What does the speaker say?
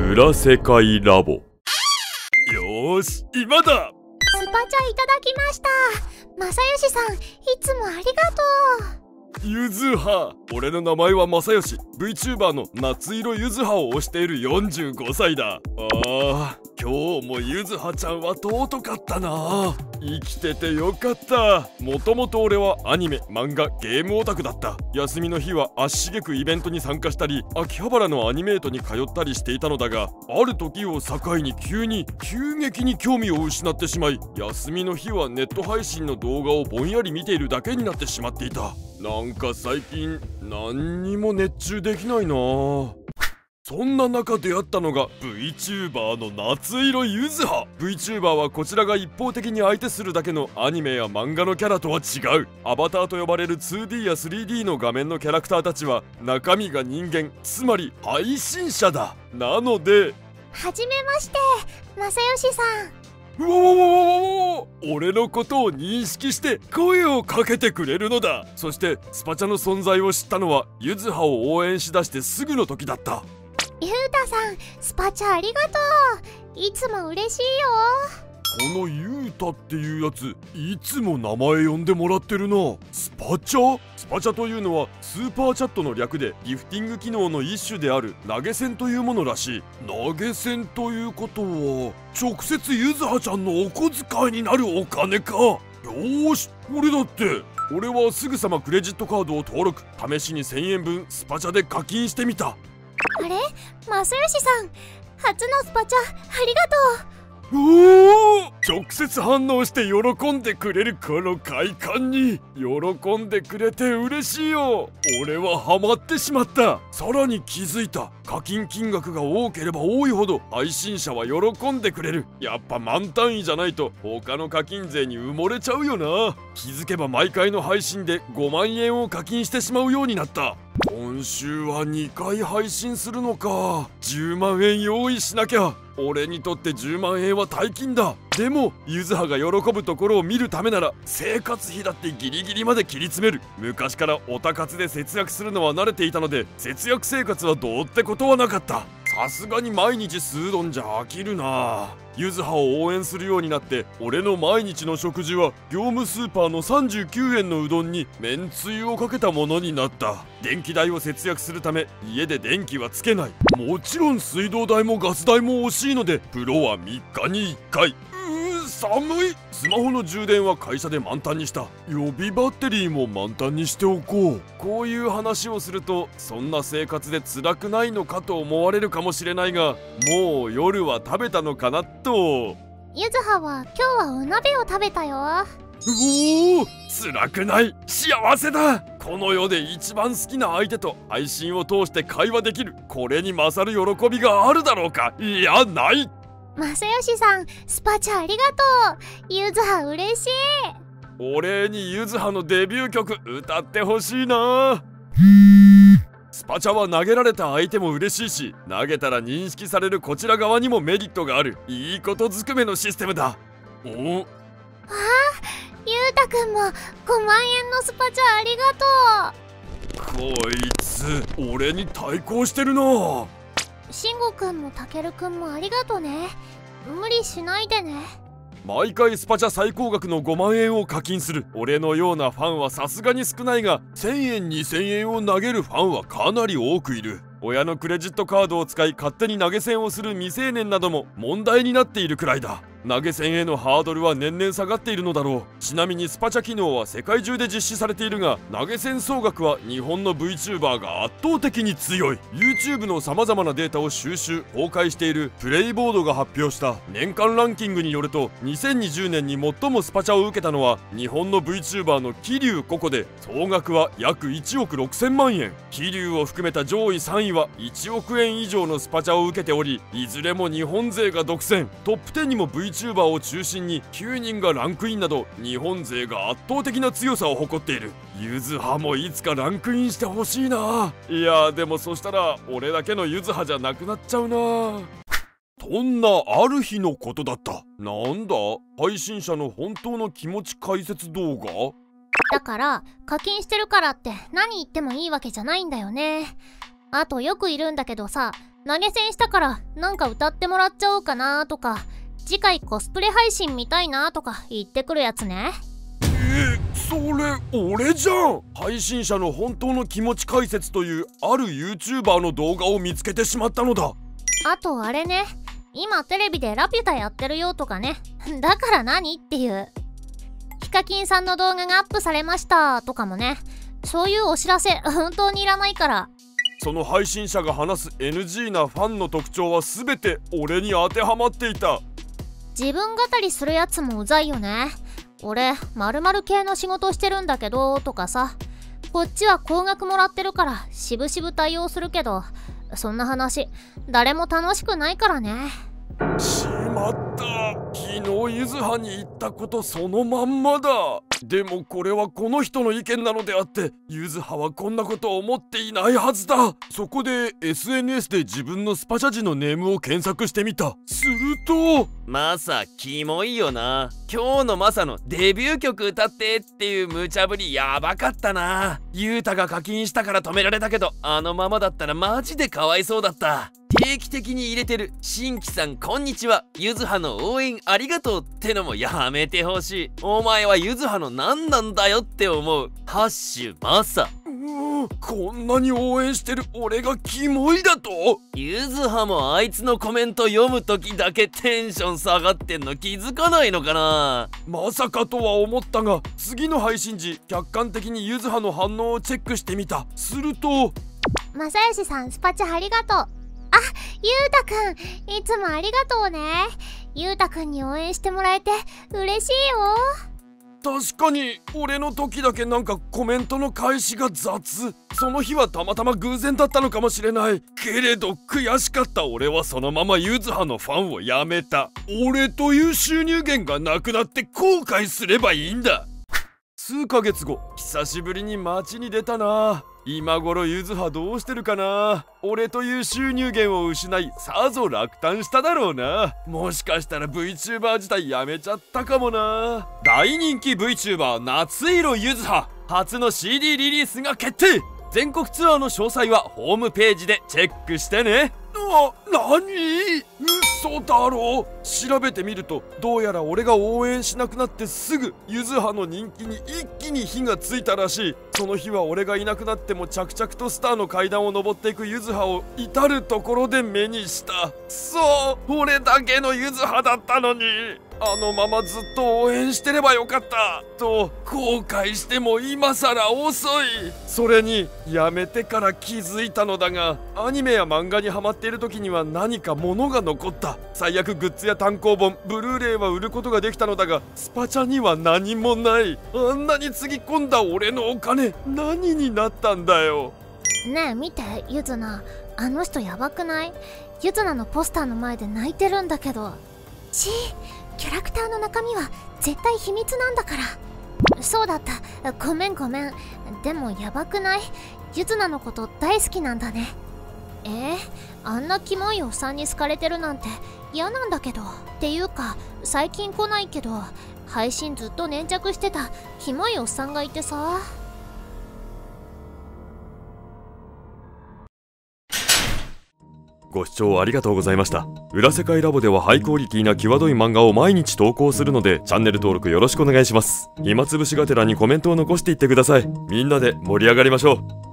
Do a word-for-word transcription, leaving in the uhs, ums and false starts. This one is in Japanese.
裏世界ラボ。よーし、今だ。 スパチャいただきました。正義さん、いつもありがとう。 ゆずは、俺の名前は正義。 VTuber の夏色ゆずはを推しているよんじゅうごさいだ。ああ、今日もゆずはちゃんは尊かったな。生きててよかった。もともと俺はアニメ、漫画、ゲームオタクだった。休みの日は足しげくイベントに参加したり、秋葉原のアニメートに通ったりしていたのだが、ある時を境に急に急激に興味を失ってしまい、休みの日はネット配信の動画をぼんやり見ているだけになってしまっていた。なんか最近何にも熱中できないな。そんな中出会ったのが VTuber の夏色ゆずは。 VTuber はこちらが一方的に相手するだけのアニメや漫画のキャラとは違う。アバターと呼ばれる ツーディー や スリーディー の画面のキャラクターたちは中身が人間、つまり配信者だ。なのではじめまして、正義さん。 うおおお、俺のことを認識して声をかけてくれるのだ。そしてスパチャの存在を知ったのはゆずはを応援しだしてすぐの時だった。 ゆうたさん、スパチャありがとう。いつも嬉しいよ。 このゆうたっていうやつ、いつも名前呼んでもらってるな。スパチャ？スパチャというのはスーパーチャットの略でギフティング機能の一種である投げ銭というものらしい。投げ銭ということは直接ゆずはちゃんのお小遣いになるお金か。よーし、俺だって俺はすぐさまクレジットカードを登録、試しにせんえんぶんスパチャで課金してみた。 あれ、正義さん、初のスパチャありがとう。 おお、直接反応して喜んでくれるこの快感に喜んでくれて嬉しいよ。俺はハマってしまった。さらに気づいた。課金金額が多ければ多いほど配信者は喜んでくれる。やっぱ満単位じゃないと他の課金税に埋もれちゃうよな。気づけば毎回の配信でごまんえんを課金してしまうようになった。今週はにかい配信するのか。じゅうまんえん用意しなきゃ。俺にとってじゅうまんえんは大金だ。でもゆずはが喜ぶところを見るためなら生活費だってギリギリまで切り詰める。昔からオタ活で節約するのは慣れていたので、節約生活はどうってことはなかった。さすがに毎日数うどんじゃ飽きるな。ゆずはを応援するようになって俺の毎日の食事は業務スーパーのさんじゅうきゅうえんのうどんにめんつゆをかけたものになった。電気代を節約するため家で電気はつけない。もちろん水道代もガス代も惜しいので風呂はみっかにいっかい。寒い。スマホの充電は会社で満タンにした。予備バッテリーも満タンにしておこう。こういう話をするとそんな生活で辛くないのかと思われるかもしれないが、もう夜は食べたのかなと。 ゆずはは今日はお鍋を食べたよ。 うお、辛くない、幸せだ。この世で一番好きな相手と配信を通して会話できる。これに勝る喜びがあるだろうか。いや、ない。 正義さん、スパチャありがとう。ゆずは嬉しい。 お礼にゆずはのデビュー曲歌ってほしいな。スパチャは投げられた相手も嬉しいし、投げたら認識されるこちら側にもメリットがある。いいことずくめのシステムだ。おお、 ああ、ゆうたくんもごまんえんのスパチャありがとう。 こいつ俺に対抗してるな。 しんごくんもたけるくんもありがとね。無理しないでね。 毎回スパチャ最高額のごまんえんを課金する。俺のようなファンはさすがに少ないが、せんえんにせんえんを投げるファンはかなり多くいる。親のクレジットカードを使い勝手に投げ銭をする未成年なども問題になっているくらいだ。投げ銭へのハードルは年々下がっているのだろう。ちなみにスパチャ機能は世界中で実施されているが、投げ銭総額は日本の VTuber が圧倒的に強い。 YouTube の様々なデータを収集公開しているプレイボードが発表した年間ランキングによると、にせんにじゅうねんに最もスパチャを受けたのは日本の VTuber の桐生ココで、総額は約いちおくろくせんまんえん。桐生を含めた上位さんいはいちおくえん以上のスパチャを受けており、いずれも日本勢が独占。トップじゅうにも VTuber を中心にきゅうにんがランクインなど、日本勢が圧倒的な強さを誇っている。ゆずはもいつかランクインしてほしいな。いやでもそしたら俺だけのゆずはじゃなくなっちゃうな。そんなある日のことだった。なんだ、配信者の本当の気持ち解説動画だから、課金してるからって何言ってもいいわけじゃないんだよね。あとよくいるんだけどさ、 投げ銭したからなんか歌ってもらっちゃおうかなとか、次回コスプレ配信見たいなとか言ってくるやつね。 え、それ俺じゃん。配信者の本当の気持ち解説というある YouTuber の動画を見つけてしまったのだ。 あとあれね、今テレビでラピュタやってるよとかね。だから何っていう。ヒカキンさんの動画がアップされましたとかもね。そういうお知らせ本当にいらないから。 その配信者が話す エヌジー なファンの特徴は全て俺に当てはまっていた。 自分語りするやつもうざいよね。俺〇〇系の仕事してるんだけどとかさ、こっちは高額もらってるからしぶしぶ対応するけど、そんな話誰も楽しくないからね。 しまった、昨日ゆずはに言ったことそのまんまだ。でもこれはこの人の意見なのであって、ゆずははこんなことを思っていないはずだ。そこで エスエヌエス で自分のスパチャ時のネームを検索してみた。するとマサキモいよな。今日のマサのデビュー曲歌ってっていう無茶ぶりやばかったな。ゆうたが課金したから止められたけど、あのままだったらマジでかわいそうだった。定期的に入れてる新規さんこんにちは、ゆずはの応援ありがとうってのもやめてほしい。お前はゆずはの何なんだよって思う。ハッシュマサ。 うーん、こんなに応援してる俺がキモいだと。 ゆずはもあいつのコメント読むときだけテンション下がってんの気づかないのかな。 まさかとは思ったが、次の配信時客観的にゆずはの反応をチェックしてみた。するとまさよしさんスパチャありがとう。あ、ゆうたくんいつもありがとうね。ゆうたくんに応援してもらえて嬉しいよ。 確かに俺の時だけなんかコメントの返しが雑。その日はたまたま偶然だったのかもしれないけれど、悔しかった俺はそのままゆずはのファンをやめた。俺という収入源がなくなって後悔すればいいんだ。数ヶ月後、久しぶりに街に出たな。今頃ゆずはどうしてるかな。俺という収入源を失いさぞ落胆しただろうな。もしかしたら VTuber 自体やめちゃったかもな。大人気 VTuber 夏色ゆずは初の シーディー リリースが決定。全国ツアーの詳細はホームページでチェックしてね。な、なに？嘘だろ。調べてみるとどうやら俺が応援しなくなってすぐゆずはの人気に一気に火がついたらしい。その日は俺がいなくなっても着々とスターの階段を上っていくゆずはを至る所で目にした。そう、俺だけのゆずはだったのに、あのままずっと応援してればよかったと後悔しても今さら遅い。それにやめてから気づいたのだが、アニメや漫画にハマっている時には何か物が残った。最悪グッズや単行本、ブルーレイは売ることができたのだが、スパチャには何もない。あんなにつぎ込んだ俺のお金何になったんだよ。 ねえ見てゆずな、あの人やばくない？ゆずなのポスターの前で泣いてるんだけど。ちキャラクターの中身は絶対秘密なんだから。そうだった、ごめんごめん。でもやばくない？ゆずなのこと大好きなんだね。えー、あんなキモいおっさんに好かれてるなんて嫌なんだけど。っていうか最近来ないけど配信ずっと粘着してたキモいおっさんがいてさ。 ご視聴ありがとうございました。裏世界ラボではハイクオリティな際どい漫画を毎日投稿するので、チャンネル登録よろしくお願いします。暇つぶしがてらにコメントを残していってください。みんなで盛り上がりましょう。